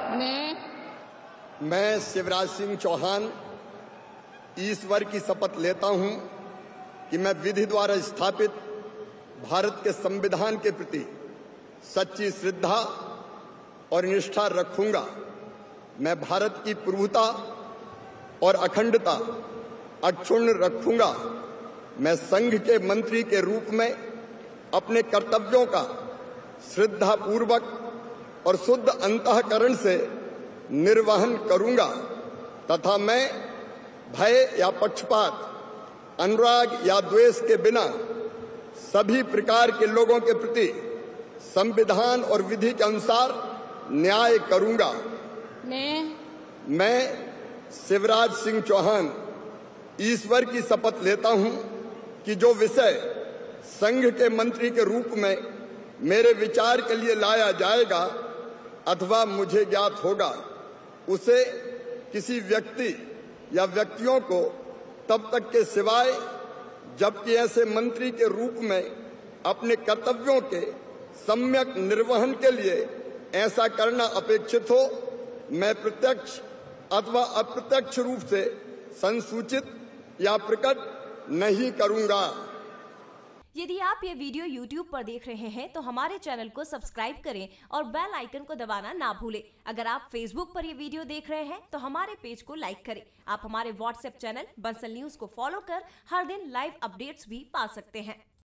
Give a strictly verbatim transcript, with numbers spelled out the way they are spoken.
मैं मैं शिवराज सिंह चौहान ईश्वर की शपथ लेता हूं कि मैं विधि द्वारा स्थापित भारत के संविधान के प्रति सच्ची श्रद्धा और निष्ठा रखूंगा। मैं भारत की प्रभुता और अखंडता अक्षुण्ण रखूंगा। मैं संघ के मंत्री के रूप में अपने कर्तव्यों का श्रद्धापूर्वक और शुद्ध अंतःकरण से निर्वहन करूंगा तथा मैं भय या पक्षपात, अनुराग या द्वेष के बिना सभी प्रकार के लोगों के प्रति संविधान और विधि के अनुसार न्याय करूंगा। मैं मैं शिवराज सिंह चौहान ईश्वर की शपथ लेता हूं कि जो विषय संघ के मंत्री के रूप में मेरे विचार के लिए लाया जाएगा अथवा मुझे ज्ञात होगा, उसे किसी व्यक्ति या व्यक्तियों को तब तक के सिवाय जबकि ऐसे मंत्री के रूप में अपने कर्तव्यों के सम्यक निर्वहन के लिए ऐसा करना अपेक्षित हो, मैं प्रत्यक्ष अथवा अप्रत्यक्ष रूप से संसूचित या प्रकट नहीं करूंगा। यदि आप ये वीडियो YouTube पर देख रहे हैं तो हमारे चैनल को सब्सक्राइब करें और बेल आइकन को दबाना ना भूलें। अगर आप Facebook पर ये वीडियो देख रहे हैं तो हमारे पेज को लाइक करें। आप हमारे व्हाट्सएप चैनल बंसल न्यूज को फॉलो कर हर दिन लाइव अपडेट्स भी पा सकते हैं।